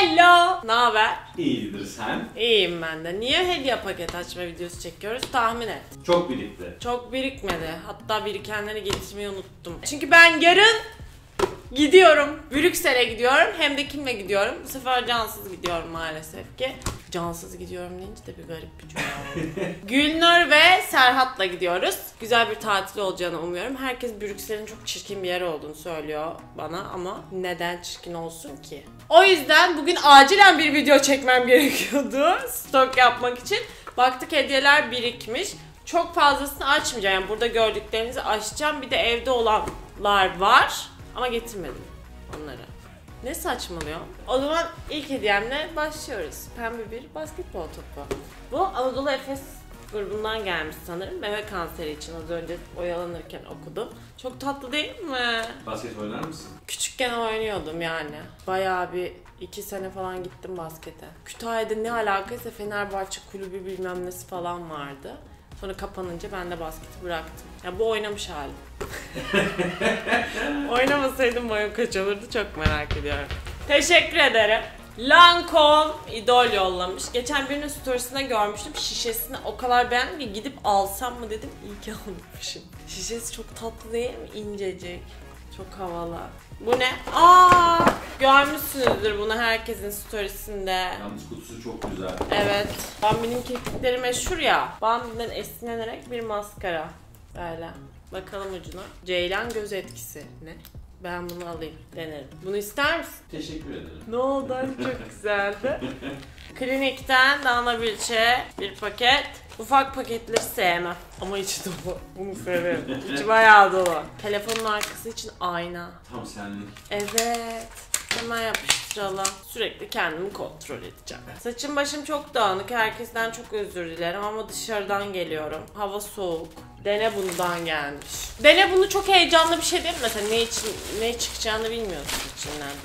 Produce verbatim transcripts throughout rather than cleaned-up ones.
Hello. Ne haber? İyidir sen? İyiyim ben de. Niye hediye paket açma videosu çekiyoruz? Tahmin et. Çok birikti. Çok birikmedi. Hatta birikenleri getirmeyi unuttum. Çünkü ben yarın gidiyorum. Brüksel'e gidiyorum. Hem de kimle gidiyorum? Bu sefer cansız gidiyorum maalesef ki. Cansız gidiyorum deyince de bir garip bir cümle oldu. Gülnur ve Serhat'la gidiyoruz. Güzel bir tatil olacağını umuyorum. Herkes Brüksel'in çok çirkin bir yer olduğunu söylüyor bana ama neden çirkin olsun ki? O yüzden bugün acilen bir video çekmem gerekiyordu stok yapmak için. Baktık hediyeler birikmiş. Çok fazlasını açmayacağım. Yani burada gördüklerinizi açacağım. Bir de evde olanlar var ama getirmedim onları. Ne saçmalıyor? O zaman ilk hediyemle başlıyoruz. Pembe bir basketbol topu. Bu Anadolu Efes grubundan gelmiş sanırım. Meme kanseri için az önce oyalanırken okudum. Çok tatlı değil mi? Basket oynar mısın? Küçükken oynuyordum yani. Bayağı bir iki sene falan gittim baskete. Kütahya'da ne alakaysa Fenerbahçe kulübü bilmem nesi falan vardı. Sonra kapanınca ben de basketi bıraktım. Ya yani bu oynamış halim. Oynamasaydım boyum kaç olurdu çok merak ediyorum. Teşekkür ederim. Lancome idol yollamış. Geçen birinin storiesinde görmüştüm. Şişesini o kadar beğendim ki gidip alsam mı dedim. İyi ki almışım. Şişesi çok tatlı değil mi? İncecik. Çok havalı. Bu ne? Aa, görmüşsünüzdür bunu herkesin storiesinde. Yalnız kutusu çok güzel. Evet. Bambi'nin kirpikleri meşhur ya. Bambi'den esinlenerek bir maskara. Böyle. Bakalım ucuna. Ceylan göz etkisi. Ne? Ben bunu alayım. Denerim. Bunu ister misin? Teşekkür ederim. Ne oldu? Çok güzeldi. Klinik'ten Dana Bilçe bir paket. Ufak paketleri sevmem. Ama içi dolu. Bunu severim. İçi bayağı dolu. Telefonun arkası için ayna. Tam senlik. Evet. Hemen yapıştıralım. Sürekli kendimi kontrol edeceğim. Saçım başım çok dağınık. Herkesten çok özür dilerim ama dışarıdan geliyorum. Hava soğuk. Dene bundan gelmiş. Dene bunu çok heyecanlı bir şey değil mi? Mesela ne için ne çıkacağını bilmiyorsun içinden.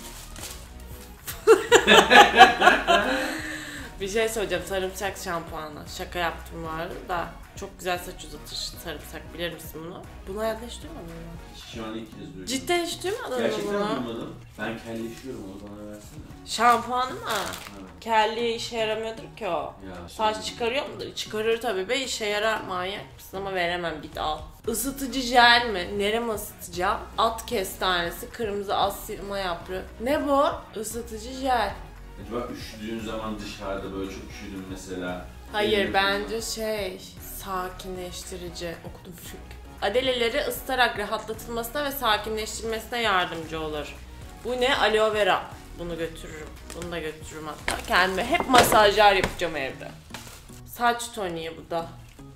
Bir şey söyleyeceğim. Sarımsak şampuanı. Şaka yaptım var da. Çok güzel saç uzatır sarımsak. Bilir misin bunu? Bunu hayatta hiç duymadın mı? Şu an ilk kez duyuyorum. Cidden hiç duymadın mı Gerçekten bunu? Gerçekten duymadım. Ben kelleşiyorum, onu bana versene. Şampuanı mı? Evet. Kelliye işe yaramıyordur ki o. Ya, saç çıkarıyor mudur? Çıkarır tabii be, işe yarar, manyak mısın ama veremem, git al. Isıtıcı jel mi? Nereme ısıtacağım? At kestanesi, kırmızı asırma yaprağı. Ne bu? Isıtıcı jel. Acaba üşüdüğün zaman dışarıda böyle çok üşüdüm mesela. Hayır bence şey, sakinleştirici. Okudum çünkü. Adeleleri ısıtarak rahatlatılmasına ve sakinleştirilmesine yardımcı olur. Bu ne? Aloe vera. Bunu götürürüm. Bunu da götürürüm hatta. Kendime hep masajlar yapacağım evde. Saç toniği bu da.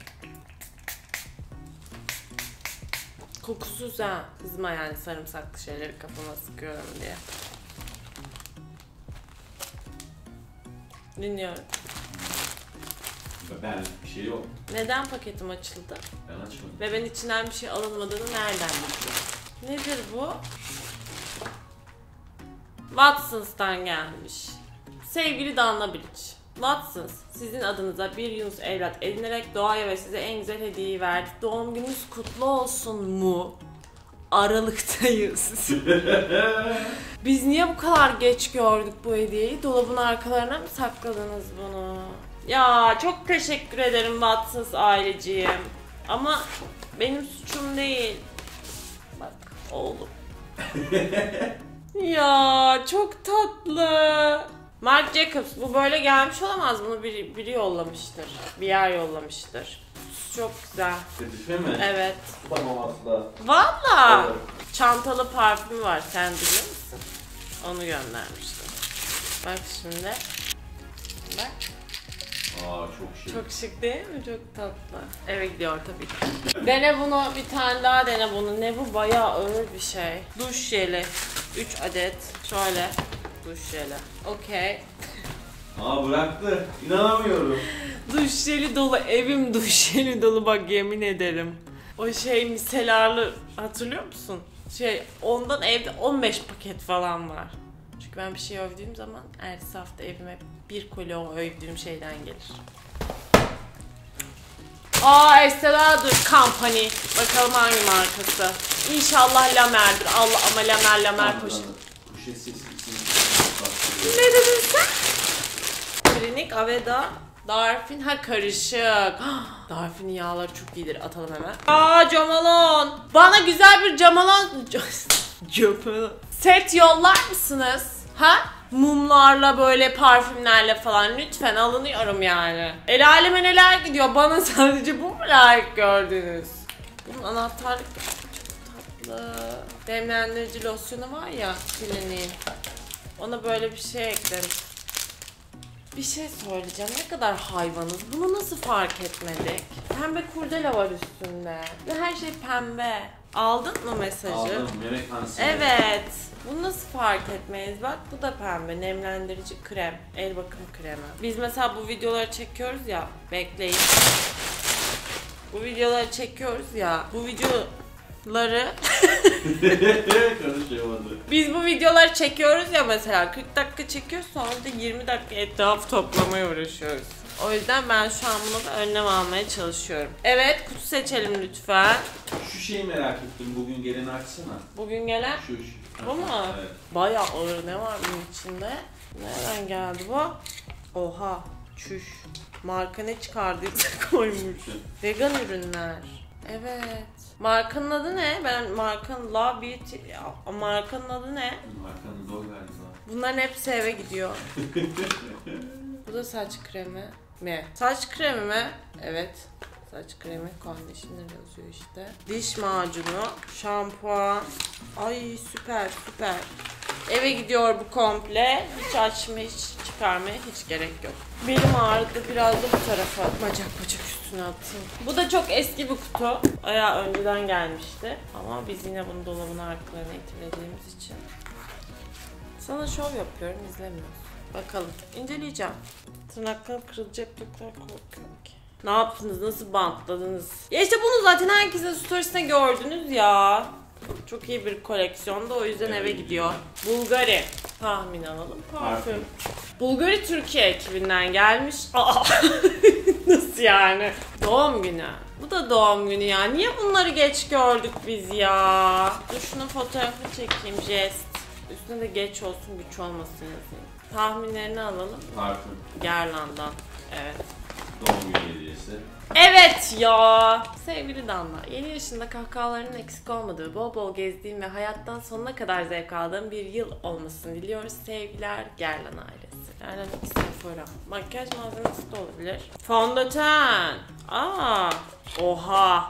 Kokusuz ha. Kızma yani sarımsaklı şeyleri kafama sıkıyorum diye. Dinliyorum. Ben bir şey yok. Neden paketim açıldı? Ben açmadım. Ve ben içinden bir şey alınmadığını nereden bildim? Nedir bu? Watsons'tan gelmiş. Sevgili Danla Bilic. Watsons, sizin adınıza bir Yunus evlat edinerek doğaya ve size en güzel hediyeyi verdi. Doğum gününüz kutlu olsun mu? Aralıktayız. Biz niye bu kadar geç gördük bu hediyeyi? Dolabın arkalarına mı sakladınız bunu? Ya çok teşekkür ederim Watsons aileciğim. Ama benim suçum değil. Bak oğlum. Ya çok tatlı. Marc Jacobs, bu böyle gelmiş olamaz. Bunu biri, biri yollamıştır. Bir yer yollamıştır. Çok güzel. Kadife mi? Evet. Tamam asla. Valla. Evet. Çantalı parfüm var, sen biliyor musun? Onu göndermiştim. Bak şimdi. Bak. Aa çok şık. Çok şık değil mi? Çok tatlı. Eve gidiyor tabii ki. Dene bunu, bir tane daha dene bunu. Ne bu? Bayağı ağır bir şey. Duş jeli. üç adet. Şöyle. Duş jeli. Okey. Aa bıraktı. İnanamıyorum. Duş jeli dolu. Evim duş jeli dolu, bak yemin ederim. O şey miselarlı, hatırlıyor musun? Şey, ondan evde on beş paket falan var. Çünkü ben bir şey övdüğüm zaman ertesi hafta evime bir koli o övdüğüm şeyden gelir. Aa, Estee Lauder Company. Bakalım hangi markası. İnşallah Lamer'dir. Allah, ama Lamer Lamer poşet. Poşet sesi. Ne dedi Klinik, Aveda, Darfin, ha karışık. Darfin'in yağları çok iyidir, atalım hemen. Aa Camalon. Bana güzel bir Camalon set yollar mısınız? Ha? Mumlarla böyle parfümlerle falan lütfen, alınıyorum yani. El aleme neler gidiyor, bana sadece bu mu layık gördünüz? Bunun anahtarlık çok tatlı. Demlendirici losyonu var ya kliniğin. Ona böyle bir şey eklerim. Bir şey söyleyeceğim, ne kadar hayvanız, bunu nasıl fark etmedik? Pembe kurdele var üstünde ve her şey pembe. Aldın mı mesajı? Aldım, yemek pansiyon. Evet. Bunu nasıl fark etmeyiz? Bak bu da pembe. Nemlendirici krem. El bakım kremi. Biz mesela bu videoları çekiyoruz ya. Bekleyin. Bu videoları çekiyoruz ya. Bu videoları... Konuşamadı. Biz bu videoları çekiyoruz ya mesela. kırk dakika çekiyoruz, sonra da yirmi dakika etraf toplamaya uğraşıyoruz. O yüzden ben şu an buna da önlem almaya çalışıyorum. Evet, kutu seçelim lütfen. Şu şeyi merak ettim, bugün geleni açsana. Bugün gelen Şu, şu. bu mu? Evet. Bayağı ağır, ne var bunun içinde? Nereden geldi bu? Oha, çüş. Marka ne çıkardıysa koymuş. Vegan ürünler. Evet. Markanın adı ne? Ben markanın La Beauty... Markanın adı ne? Markanın zor galiba. Bunların hepsi eve gidiyor. Bu da saç kremi mi? Saç kremi mi? Evet. Saç kremi, conditioner yazıyor işte. Diş macunu, şampuan. Ay süper süper. Eve gidiyor bu komple. Hiç açma, hiç çıkarmaya hiç gerek yok. Belim ağrıdı, biraz da bu tarafa bacak bacak üstüne atayım. Bu da çok eski bir kutu. Bayağı önceden gelmişti. Ama biz yine bunu dolabın arkalarına itilediğimiz için. Sana şov yapıyorum, izlemiyorsun. Bakalım. İnceleyeceğim. Tırnaklarım kırılacak, doktor korkuyorum ki. Ne yaptınız? Nasıl bantladınız? Ya işte bunu zaten herkesin storiesine gördünüz ya. Çok iyi bir koleksiyonda, o yüzden eve gidiyor. Bulgari. Tahmin alalım. Parfüm. Bulgari Türkiye ekibinden gelmiş. Aa. Nasıl yani? Doğum günü. Bu da doğum günü ya. Niye bunları geç gördük biz ya? Dur şunun fotoğrafını çekeyim. Jest. Üstüne de geç olsun, güç olmasın yazayım. Tahminlerini alalım. Parfüm. Gerlan'dan. Evet. Doğum günü hediyesi. Evet ya. Sevgili Danla, yeni yaşında kahkahalarının eksik olmadığı, bol bol gezdiğim ve hayattan sonuna kadar zevk aldığım bir yıl olmasını diliyoruz. Sevgiler Gerlan ailesi. Gerlan iki Sephora. Makyaj malzemesi de olabilir. Fondöten. Aa. Oha.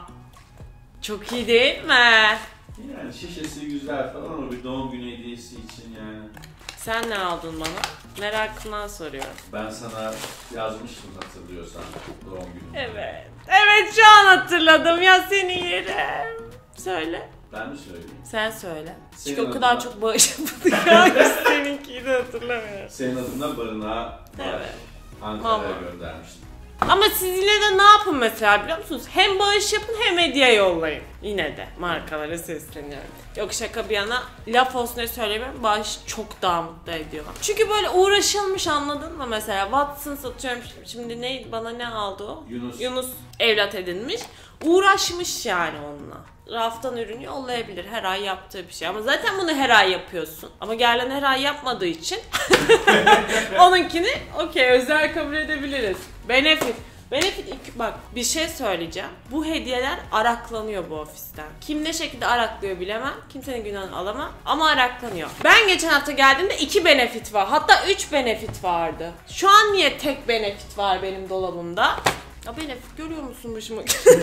Çok iyi değil mi? Yani şişesi güzel falan ama bir doğum günü hediyesi için yani. Sen ne aldın bana? Merakından soruyorum. Ben sana yazmıştım hatırlıyorsan doğum günü. Evet. Evet, şu an hatırladım ya, seni yerim. Söyle. Ben mi söyleyeyim? Sen söyle. Senin Çünkü o kadar adına... çok bağış yapıldı ya. Seninkini de hatırlamıyorum. Senin adına barınağa Evet. Ankara'ya göndermiştim. Ama siz yine de ne yapın mesela biliyor musunuz? Hem bağış yapın hem hediye yollayın. Yine de markalara sesleniyorum. Yok, şaka bir yana, laf olsun diye söylemiyorum. Bağış çok daha mutlu ediyor. Çünkü böyle uğraşılmış, anladın mı mesela? Watson satıyorum şimdi, ne bana ne aldı o? Yunus. Yunus evlat edinmiş. Uğraşmış yani onunla. Raftan ürünü yollayabilir, her ay yaptığı bir şey. Ama zaten bunu her ay yapıyorsun. Ama Gerlan her ay yapmadığı için onunkini okey, özel kabul edebiliriz. Benefit. Benefit iki, bak bir şey söyleyeceğim. Bu hediyeler araklanıyor bu ofisten. Kim ne şekilde araklıyor bilemem. Kimsenin günahını alamam. Ama araklanıyor. Ben geçen hafta geldiğimde iki benefit var. Hatta üç benefit vardı. Şu an niye tek benefit var benim dolabımda? Ya benefit görüyor musun başıma?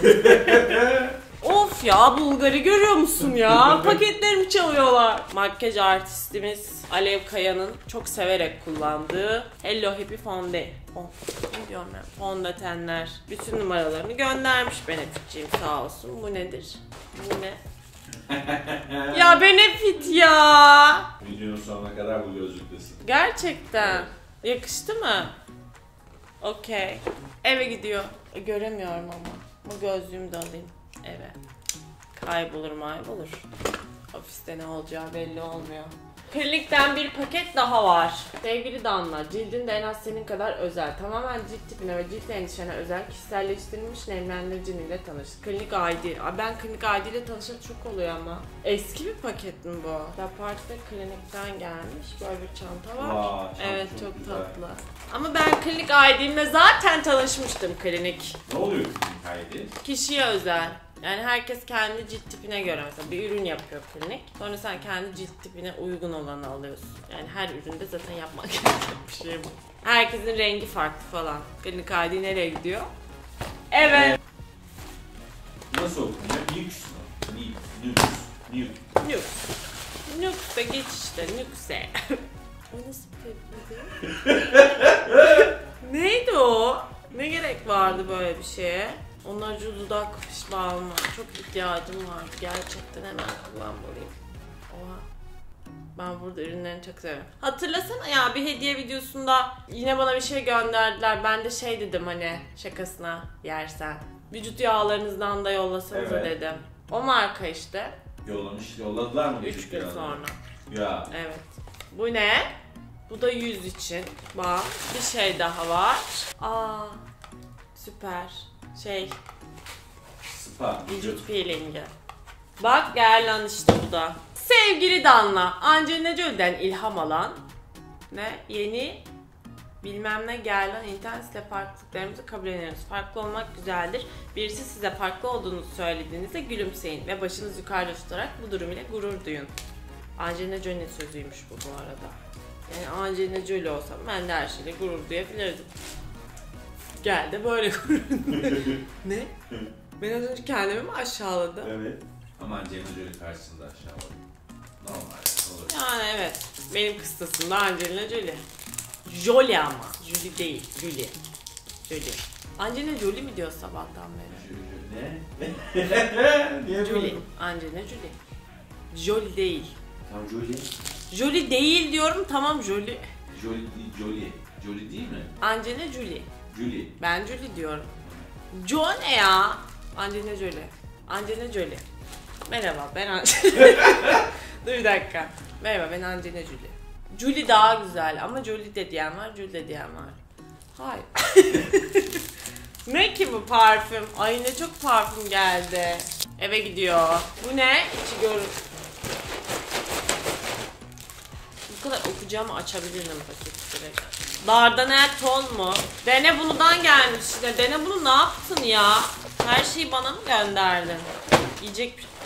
Of ya, Bulgari görüyor musun ya? Paketlerimi çalıyorlar. Makyaj artistimiz Alev Kaya'nın çok severek kullandığı Hello Happy Fonde. Oh, ne diyorum ben? Fondötenler. Bütün numaralarını göndermiş Benefitciğim, sağ olsun. Bu nedir? Bu ne? Ya Benefit ya. Videonun sonuna kadar bu gözlüktesin. Gerçekten. Yakıştı mı? Okey. Eve gidiyor. E, göremiyorum ama. Bu gözlüğümü de alayım eve. Kaybolur maybolur. Ofiste ne olacağı belli olmuyor. Klinikten bir paket daha var. Sevgili Damla, cildin de en az senin kadar özel. Tamamen cilt tipine ve cilt endişene özel kişiselleştirilmiş nemlendiricin ile tanış. Klinik I D. Aa, ben Klinik I D ile tanışan çok oluyor ama. Eski bir paket mi bu? Lapart'ta klinikten gelmiş. Böyle bir çanta var. Vay, evet çok çok, güzel. tatlı. Ama ben Klinik I D'imle zaten tanışmıştım klinik. Ne oluyor Klinik I D? Kişiye özel. Yani herkes kendi cilt tipine göre mesela bir ürün yapıyor klinik. Sonra sen kendi cilt tipine uygun olanı alıyorsun. Yani her üründe zaten yapmak gereken bir şey bu. Herkesin rengi farklı falan. Klinik I D nereye gidiyor? Evet. Nasıl okunuyor? Nux mu? Nux. Nux. Nux. Nux da geç işte. Nux'e. O nasıl bir Neydi o? Ne gerek vardı böyle bir şeye? Onlarca dudak balmı. Çok ihtiyacım vardı. Gerçekten hemen kullanmalıyım. Oha. Ben burada ürünlerini çok seviyorum. Hatırlasana ya bir hediye videosunda yine bana bir şey gönderdiler. Ben de şey dedim hani şakasına yersen. Vücut yağlarınızdan da yollasanız Evet. dedim. O marka işte. Yollamış, yolladılar mı? üç gün sonra. Ya. Evet. Bu ne? Bu da yüz için. Bak bir şey daha var. Aa süper. Şey Spa. vücut peelingi. Bak gel lan işte bu da. Sevgili Danla, Angelina Jolie'den ilham alan ne yeni bilmem ne gel lan internet site farklılıklarımızı kabul ediyoruz. Farklı olmak güzeldir. Birisi size farklı olduğunuzu söylediğinizde gülümseyin ve başınızı yukarıda tutarak bu durum ile gurur duyun. Angelina Jolie'nin sözüymüş bu bu arada. Yani Angelina Jolie olsam ben de her şeyle gurur duyabilirdim. Gel de böyle gurur Ne? Ben az önce kendimi mi aşağıladım? Evet. Ama Angelina Jolie karşısında aşağıladım. Normal. Olur. Yani evet. Benim kıstasımda Angelina Jolie. Jolie ama. Jolie değil. Jolie. Jolie. Angelina Jolie mi diyor sabahtan beri? Ne? Ne? Niye Jolie. böyle? Angelina Jolie. Jolie değil. Tamam Jolie. Jolie değil diyorum tamam Jolie. Jolie değil, Jolie. Jolie değil mi? Angelina Jolie. Jolie. Ben Jolie diyorum. Jo ne ya? Angelina Jolie. Angelina Jolie. Merhaba ben Angelina. Dur bir dakika. Merhaba ben Angelina Jolie. Jolie daha güzel ama Jolie de diyen var, Jolie de diyen var. Hayır. Ne ki bu parfüm? Ay ne çok parfüm geldi. Eve gidiyor. Bu ne? İçi gör. Bu kadar okuyacağımı açabilirim paketi direkt. Dardanel ton mu? Dene bunudan gelmiş işte. Dene bunu ne yaptın ya? Her şeyi bana mı gönderdin? Yiyecek bir...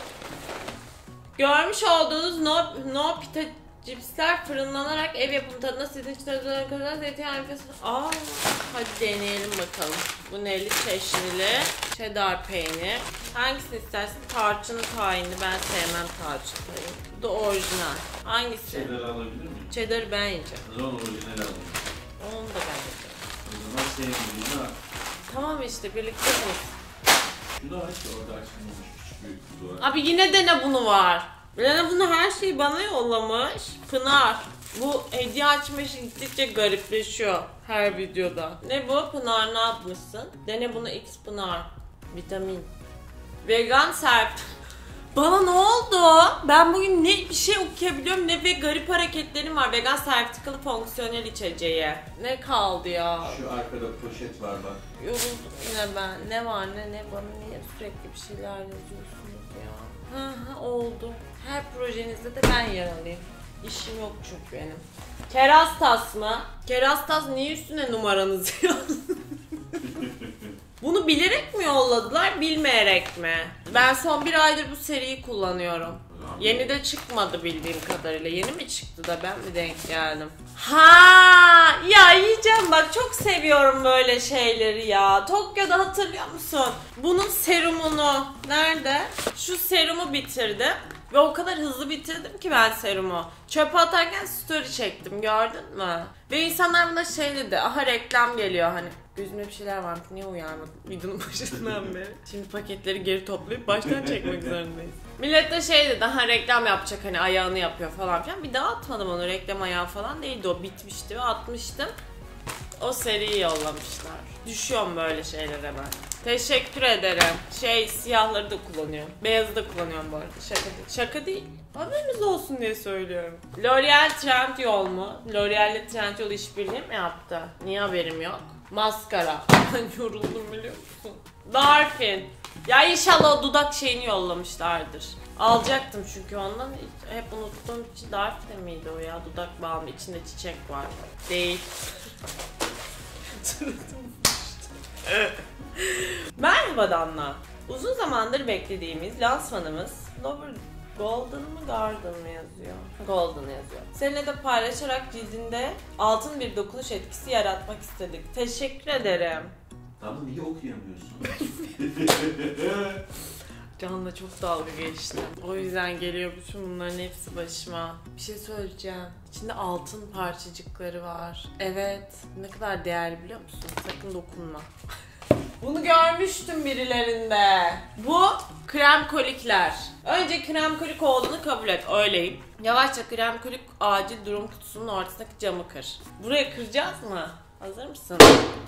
Görmüş olduğunuz no, no pita cipsler fırınlanarak ev yapımı tadına sizin için özel kadar zeytinyağı enfes. Aa, hadi deneyelim bakalım. Bu neli çeşnili cheddar peynir. Hangisini istersin? Tarçınlı tahinli. Ben sevmem tarçın tahin. Bu da orijinal. Hangisi? Cheddar alabilir miyim? Cheddar ben yiyeceğim. O zaman orijinal alayım. Onu da ben yiyeceğim. O zaman sevdiğini al. Tamam işte birlikte bu. Şunu aç da orada açılmamış küçük bir kutu var. Abi yine dene bunu var. Dene bunu her şeyi bana yollamış. Pınar. Bu hediye açma işi gittikçe garipleşiyor her videoda. Ne bu? Pınar ne yapmışsın? Dene bunu X Pınar. Vitamin. Vegan serp. Bana ne oldu? Ben bugün ne bir şey okuyabiliyorum ne ve garip hareketlerim var. Vegan sertifikalı fonksiyonel içeceği. Ne kaldı ya? Şu arkada poşet var bak. Yoruldum yine ben. Ne var ne ne bana niye sürekli bir şeyler yazıyorsunuz ya? Ha ha oldu. Her projenizde de ben yer alayım. İşim yok çünkü benim. Kerastas mı? Kerastas niye üstüne numaranızı yazdın? Bunu bilerek mi yolladılar, bilmeyerek mi? Ben son bir aydır bu seriyi kullanıyorum. Yeni de çıkmadı bildiğim kadarıyla. Yeni mi çıktı da ben mi denk geldim? Ha ya yiyeceğim bak çok seviyorum böyle şeyleri ya. Tokyo'da hatırlıyor musun? Bunun serumunu nerede? Şu serumu bitirdim. Ve o kadar hızlı bitirdim ki ben serumu. Çöpe atarken story çektim gördün mü? Ve insanlar buna şey dedi. Aha reklam geliyor hani. Gözümde bir şeyler varmış niye uyarmadım videonun başından beri. Şimdi paketleri geri toplayıp baştan çekmek zorundayız. Millet de şey dedi aha reklam yapacak hani ayağını yapıyor falan filan. Bir daha atmadım onu reklam ayağı falan değildi o bitmişti ve atmıştım. O seriyi yollamışlar. Düşüyorum böyle şeylere ben. Teşekkür ederim. Şey, siyahları da kullanıyorum. Beyazı da kullanıyorum bu arada. Şaka değil. Şaka değil. Haberiniz olsun diye söylüyorum. L'Oreal Trendyol mu? L'Oreal ile Trendyol işbirliği mi yaptı? Niye haberim yok? Maskara. Ben yoruldum biliyor musun? Darfin. Ya inşallah o dudak şeyini yollamışlardır. Alacaktım çünkü ondan. Hep unuttuğum için Darfin miydi o ya? Dudak balmı. İçinde çiçek var. Değil. Merhaba Danla. Uzun zamandır beklediğimiz lansmanımız Lover Golden mı Garden mı yazıyor? Golden yazıyor. Seninle de paylaşarak cildinde altın bir dokunuş etkisi yaratmak istedik. Teşekkür ederim. Tamam, niye okuyamıyorsun? Can'la çok dalga geçtim. O yüzden geliyor bütün bunların hepsi başıma. Bir şey söyleyeceğim. İçinde altın parçacıkları var. Evet. Ne kadar değerli biliyor musun? Sakın dokunma. Bunu görmüştüm birilerinde. Bu krem kolikler. Önce krem kolik olduğunu kabul et. Öyleyim. Yavaşça krem kolik acil durum kutusunun ortasındaki camı kır. Buraya kıracağız mı? Hazır mısın?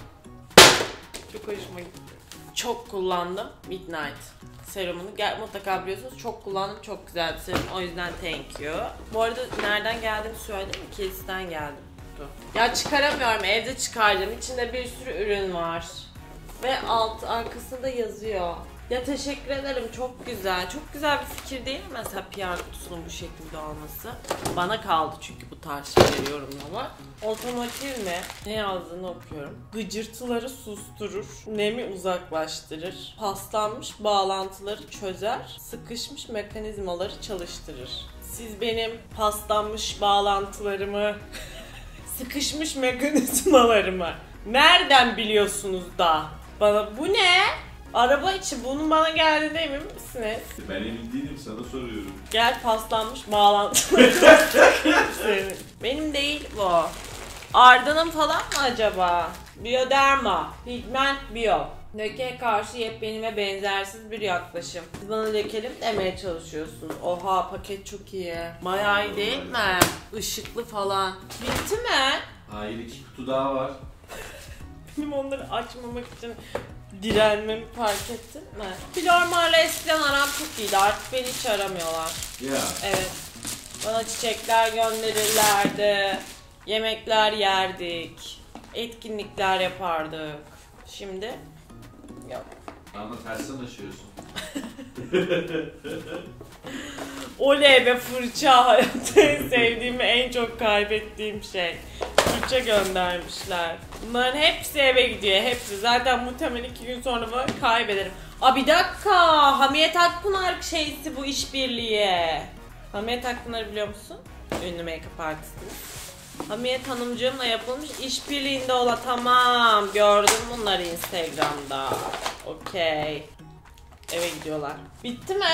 Çok hoşuma gitti. Çok kullandım. Midnight serumunu. Gel, mutlaka biliyorsunuz. Çok kullandım. Çok güzel bir serum. O yüzden thank you. Bu arada nereden geldiğimi söyledim mi? Kilisten geldim. Ya çıkaramıyorum. Evde çıkardım. İçinde bir sürü ürün var. Ve alt arkasında yazıyor. Ya teşekkür ederim. Çok güzel. Çok güzel bir fikir değil mi mesela P R kutusunun bu şekilde olması? Bana kaldı çünkü bu tarz şeyleri yorumlamak. Otomotiv mi? Ne yazdığını okuyorum. Gıcırtıları susturur. Nemi uzaklaştırır. Paslanmış bağlantıları çözer. Sıkışmış mekanizmaları çalıştırır. Siz benim paslanmış bağlantılarımı, sıkışmış mekanizmalarımı nereden biliyorsunuz da? Bana bu ne? Araba için bunun bana geldiğine emin misiniz? Ben emin değilim, sana soruyorum. Gel paslanmış bağlantıları. Benim değil bu. Arda'nın falan mı acaba? Bioderma, pigment bio. Lekeye karşı yepyeni ve benzersiz bir yaklaşım. Siz bana lekeli mi demeye çalışıyorsunuz? Oha, paket çok iyi. Bayağı iyi değil mi? Işıklı falan. Bitti mi? Hayır, iki kutu daha var. Benim onları açmamak için direnmemi fark ettin mi? Flormar'la eskiden aram çok iyiydi. Artık beni hiç aramıyorlar. Ya. Evet. Bana çiçekler gönderirlerdi. Yemekler yerdik. Etkinlikler yapardık. Şimdi yok. Ama tersten aşıyorsun. Oley be fırça, hayatta en sevdiğim ve en çok kaybettiğim şey. Fırça göndermişler. Bunların hepsi eve gidiyor, hepsi. Zaten muhtemelen iki gün sonra böyle kaybederim. Aa bir dakika, Hamiyet Akpınar şeysi bu işbirliği. Hamiyet Akpınar'ı biliyor musun? Ünlü make-up artisti. Hamiyet Hanımcığımla yapılmış işbirliğinde olan, tamam gördüm bunları Instagram'da. Okey. Eve gidiyorlar. Bitti mi?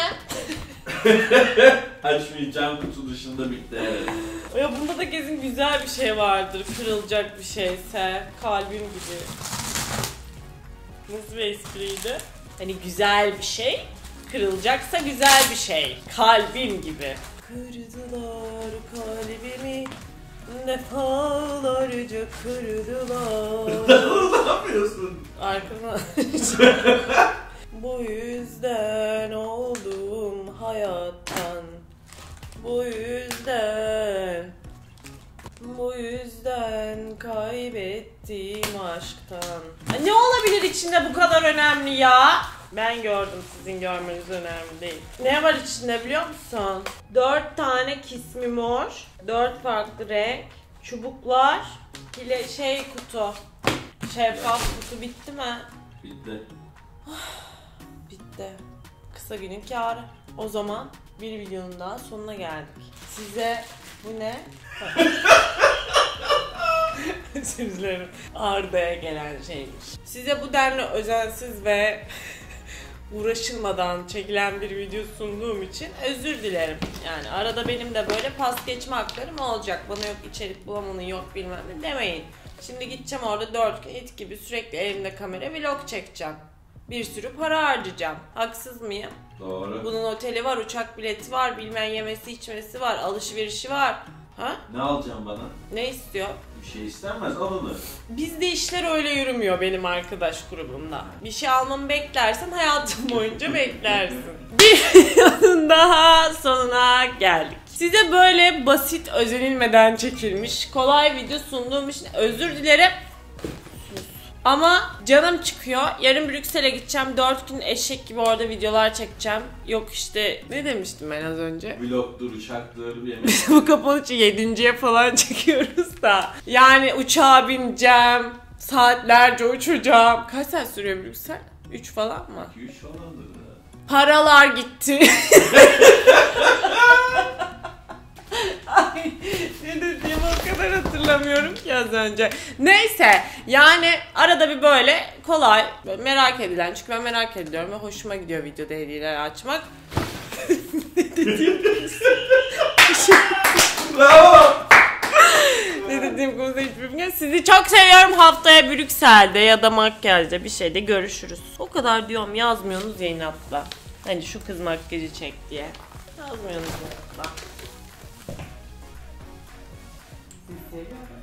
Açmayacağım, kutu dışında bitti, evet. Ya bunda da kesin güzel bir şey vardır. Kırılacak bir şeyse. Kalbim gibi. Nasıl bir espriydi? Hani güzel bir şey, kırılacaksa güzel bir şey. Kalbim gibi. Kırdılar kalbimi, defalarca kırdılar. Ne yapıyorsun? Arkadan. Bu yüzden oldum hayattan. Bu yüzden. Bu yüzden kaybettiğim aşktan. Ne olabilir içinde bu kadar önemli ya? Ben gördüm, sizin görmeniz önemli değil. Ne var içinde biliyor musun? Dört tane kismi mor, dört farklı renk, çubuklar, hile şey kutu, şeffaf kutu. Bitti mi? Bitti. Bitti. Kısa günün kârı. O zaman bir videonun daha sonuna geldik. Size bu ne? Özür dilerim. Arda'ya gelen şeymiş. Size bu denli özensiz ve uğraşılmadan çekilen bir video sunduğum için özür dilerim. Yani arada benim de böyle pas geçme haklarım olacak. Bana yok içerik bulamanın yok bilmem ne demeyin. Şimdi gideceğim orada dört gün it gibi sürekli elimde kamera vlog çekeceğim. Bir sürü para harcayacağım. Haksız mıyım? Doğru. Bunun oteli var, uçak bileti var, bilmem yemesi içmesi var, alışverişi var. Ha? Ne alacağım bana? Ne istiyor? Bir şey istenmez, alınır. Bizde işler öyle yürümüyor benim arkadaş grubumda. Bir şey almamı beklersen hayatım boyunca beklersin. Bir videonun daha sonuna geldik. Size böyle basit, özenilmeden çekilmiş, kolay video sunduğum için özür dilerim. Ama canım çıkıyor. Yarın Brüksel'e gideceğim. dört gün eşek gibi orada videolar çekeceğim. Yok işte ne demiştim ben az önce? Vlogdur, uçaktır, bir yemek. Bu kapanışı yedinciye falan çekiyoruz da. Yani uçağa bineceğim. Saatlerce uçacağım. Kaç saat sürüyor Brüksel? üç falan mı? iki üç falandır da. Paralar gitti. Ay, ne dediğimi o kadar hatırlamıyorum ki az önce. Neyse yani arada bir böyle kolay, böyle merak edilen, çünkü ben merak ediyorum ve hoşuma gidiyor videoda hediyeler açmak. Ne dediğim Bravo! Ne dediğim konusunda hiçbir bilgim yok. Sizi çok seviyorum. Haftaya Brüksel'de ya da makyajda bir şeyde görüşürüz. O kadar diyorum, yazmıyorsunuz ya inatla. Hani şu kız makyajı çek diye. Yazmıyorsunuz inatla. Sizi seviyorum.